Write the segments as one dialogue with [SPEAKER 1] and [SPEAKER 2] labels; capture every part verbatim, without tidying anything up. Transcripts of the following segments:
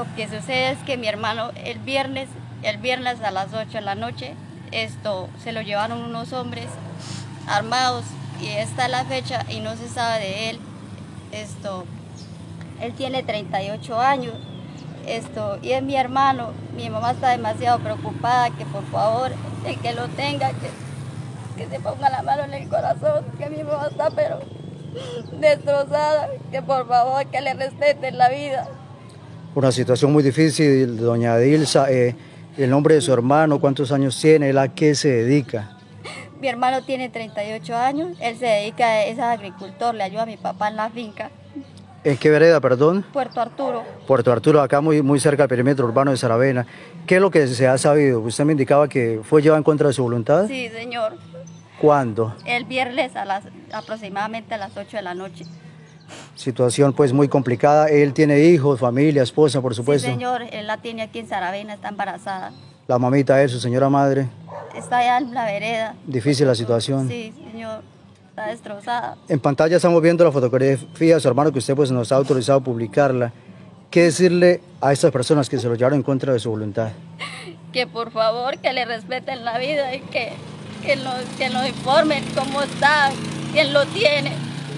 [SPEAKER 1] Lo que sucede es que mi hermano el viernes, el viernes a las ocho de la noche, esto se lo llevaron unos hombres armados y esta es la fecha y no se sabe de él. Esto, él tiene treinta y ocho años, esto, y es mi hermano. Mi mamá está demasiado preocupada, que por favor, el que lo tenga, que, que se ponga la mano en el corazón, que mi mamá está pero destrozada, que por favor que le respeten la vida.
[SPEAKER 2] Una situación muy difícil, doña Dilsa. Eh, el nombre de su hermano, ¿cuántos años tiene? ¿Él a qué se dedica?
[SPEAKER 1] Mi hermano tiene treinta y ocho años, él se dedica, es agricultor, le ayuda a mi papá en la finca.
[SPEAKER 2] ¿En qué vereda, perdón?
[SPEAKER 1] Puerto Arturo.
[SPEAKER 2] Puerto Arturo, acá muy, muy cerca del perímetro urbano de Saravena. ¿Qué es lo que se ha sabido? Usted me indicaba que fue llevado en contra de su voluntad.
[SPEAKER 1] Sí, señor.
[SPEAKER 2] ¿Cuándo?
[SPEAKER 1] El viernes a las aproximadamente a las ocho de la noche.
[SPEAKER 2] Situación pues muy complicada. Él tiene hijos, familia, esposa, por supuesto.
[SPEAKER 1] Sí, señor, él la tiene aquí en Saravena, está embarazada.
[SPEAKER 2] La mamita de él, su señora madre.
[SPEAKER 1] Está allá en la vereda.
[SPEAKER 2] Difícil la situación.
[SPEAKER 1] Sí, señor, está destrozada.
[SPEAKER 2] En pantalla estamos viendo la fotografía de su hermano que usted pues nos ha autorizado a publicarla. ¿Qué decirle a estas personas que se lo llevaron en contra de su voluntad?
[SPEAKER 1] Que por favor que le respeten la vida y que, que, nos, que nos informen cómo está, quién lo tiene.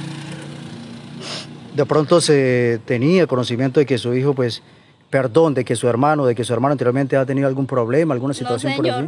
[SPEAKER 2] De pronto se tenía conocimiento de que su hijo, pues, perdón, de que su hermano, de que su hermano anteriormente ha tenido algún problema, alguna situación
[SPEAKER 1] No,
[SPEAKER 2] por
[SPEAKER 1] señor.
[SPEAKER 2] allí.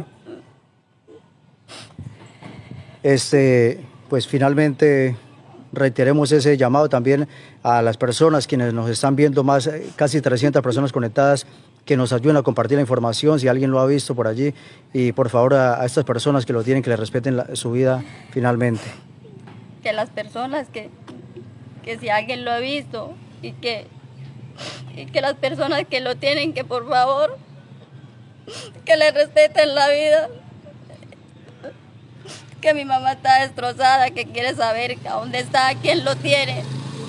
[SPEAKER 2] Este, pues finalmente reiteremos ese llamado también a las personas quienes nos están viendo, más casi trescientas personas conectadas, que nos ayuden a compartir la información si alguien lo ha visto por allí, y por favor a, a estas personas que lo tienen, que les respeten la, su vida finalmente.
[SPEAKER 1] Que las personas que, que si alguien lo ha visto y que, y que las personas que lo tienen, que por favor que le respeten la vida. Que mi mamá está destrozada, que quiere saber a dónde está, quién lo tiene.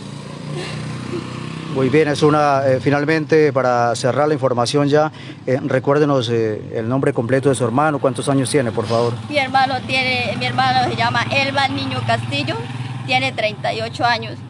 [SPEAKER 2] Muy bien, es una, eh, finalmente, para cerrar la información ya, eh, recuérdenos eh, el nombre completo de su hermano, cuántos años tiene, por favor.
[SPEAKER 1] Mi hermano tiene, mi hermano se llama Elba Niño Castillo, tiene treinta y ocho años.